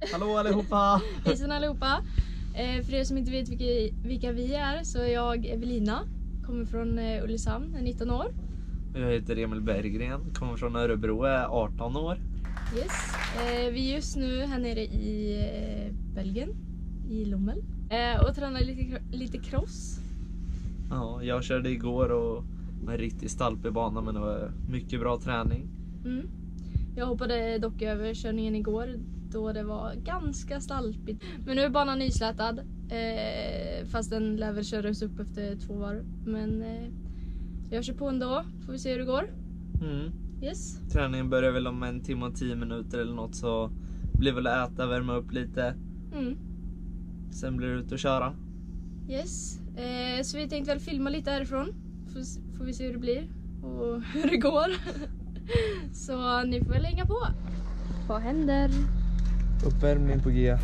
Hallå allihopa! Hejsan allihopa! För er som inte vet vilka vi är så är jag Evelina. Kommer från Ulricehamn, är 19 år. Jag heter Emil Berggren, kommer från Örebro, är 18 år. Yes. Vi är just nu här nere i Belgien, i Lommel. Och tränar lite cross. Ja, jag körde igår och var en riktigt stalpig bana, men det var mycket bra träning. Mm. Jag hoppade dock över körningen igår då det var ganska stalpigt. Men nu är banan nyslätad, fast den lär väl köras upp efter 2 varv. Men jag kör på ändå, får vi se hur det går. Mm. Yes. Träningen börjar väl om 1 timme och 10 minuter eller något, så blir väl att äta, värma upp lite. Mm. Sen blir det ut och köra. Yes. Så vi tänkte väl filma lite härifrån. Får vi se hur det blir och hur det går. Så ni får väl hänga på. Vad händer? Uppvärmning på G.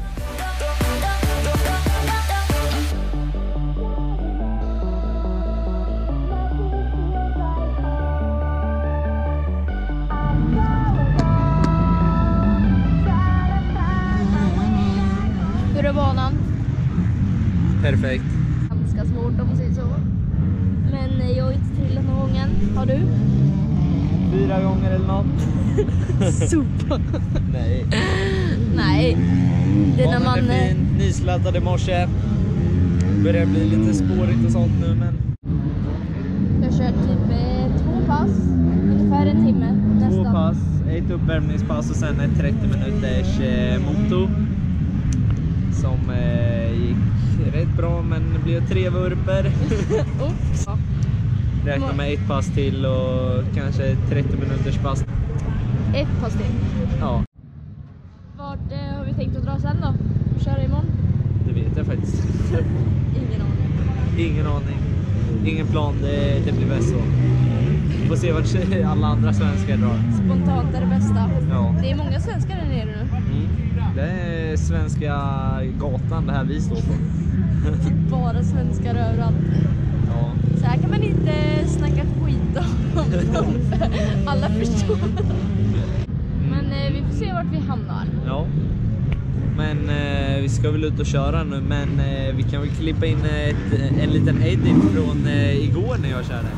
Hur är banan? Perfekt. Ganska svårt om man säger så. Men jag har inte trillat någon gång än. Har du? 4 gånger eller något. Sopa. Nej. Nej. Det är när man... är fin, nysladdad i morse. Börjar bli lite spårigt och sånt nu, men... Jag kör typ 2 pass. Ungefär 1 timme. 2 pass, ett uppvärmningspass och sen ett 30 minuters motor. Som gick rätt bra, men det blev 3 vurper. Oops. Räkna med 1 pass till och kanske 30 minuters pass. 1 pass till. Ja. Vart har vi tänkt att dra sen då? Köra imorgon? Det vet jag faktiskt. Ingen aning. Ingen aning. Ingen plan, det blir bäst så. Vi får se vart alla andra svenskar drar. Spontant är det bästa. Ja. Det är många svenskar där nere nu. Mm. Det är svenska gatan det här vi står på. Bara svenskar överallt. Ja. Så här kan man inte snacka skit om dem. Alla förstår. Men vi får se vart vi hamnar. Ja. Men vi ska väl ut och köra nu, men vi kan väl klippa in en liten edit från igår när jag körde.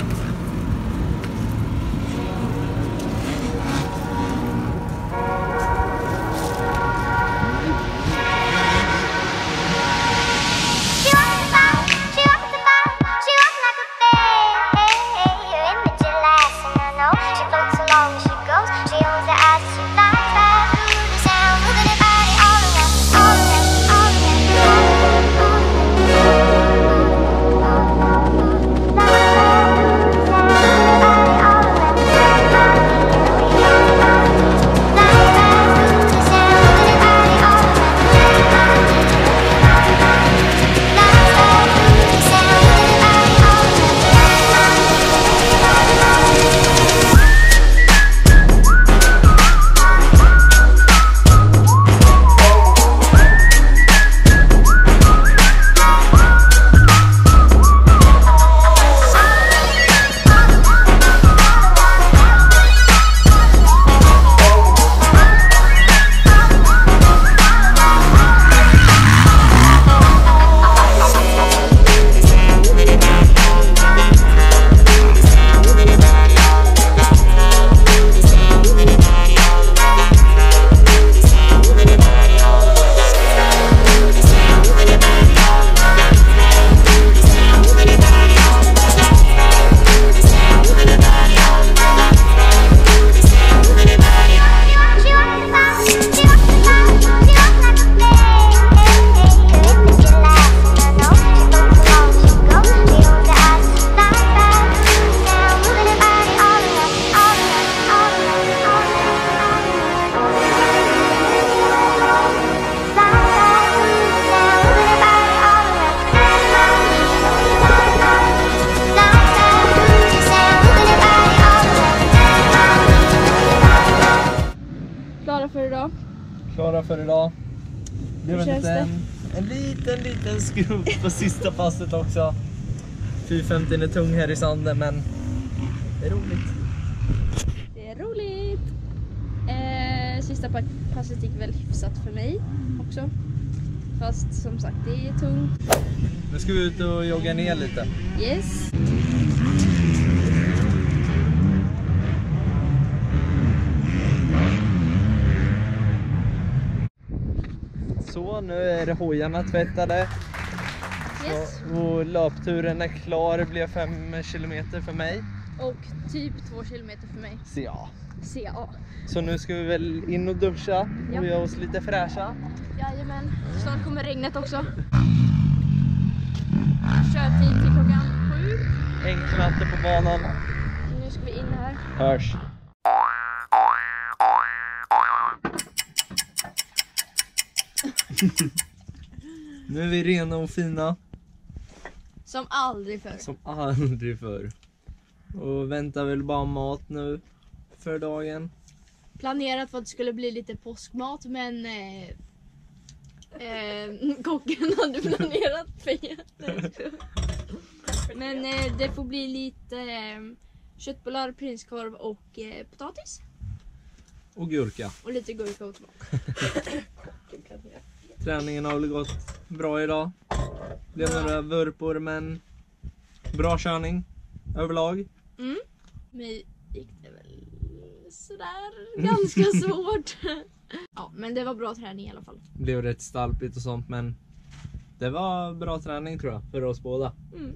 Klara för idag. Det var en liten skrot på sista passet också. 450 är tung här i sanden, men det är roligt. Det är roligt. Sista passet gick väl hyfsat för mig också. Fast som sagt, det är tungt. Nu ska vi ut och jogga ner lite. Yes. Så, nu är det hojarna tvättade. Yes. Och löpturen är klar. Det blev 5 kilometer för mig. Och typ 2 kilometer för mig. CA. Så nu ska vi väl in och duscha och göra oss lite fräscha. Jajamän. Snart kommer regnet också. Körtid till klockan 7. En knatte på banan. Nu ska vi in här. Hörs. Nu är vi rena och fina. Som aldrig förr. Som aldrig förr. Och väntar väl bara mat nu för dagen. Planerat för att det skulle bli lite påskmat, men kocken hade planerat fel. Men det får bli lite köttbullar, prinskorv och potatis. Och gurka. Och lite gurka och tomat. Träningen har väl gått bra idag. Blev några vurpor, men bra körning överlag. Mig gick det väl sådär ganska svårt. Ja, men det var bra träning i alla fall. Blev rätt stalpigt och sånt, men det var bra träning tror jag för oss båda.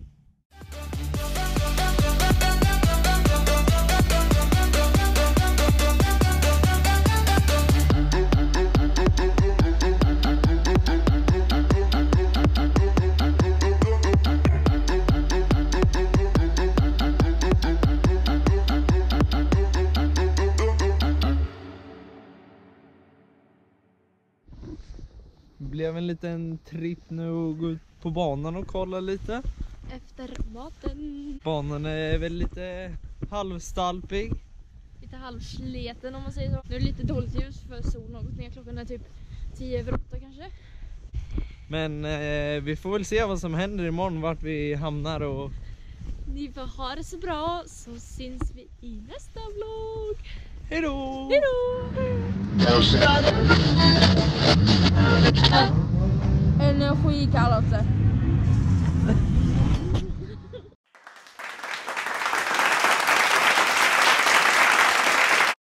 Det blev en liten tripp nu och gå ut på banan och kolla lite. Efter maten. Banan är väl lite halvstalpig. Lite halvsleten om man säger så. Nu är det lite dåligt ljus för solen har gått ner. Klockan är typ 10:08 kanske. Men vi får väl se vad som händer imorgon, vart vi hamnar och... Ni får ha det så bra, så syns vi i nästa vlogg. Hejdå! Hejdå! Energikallelse.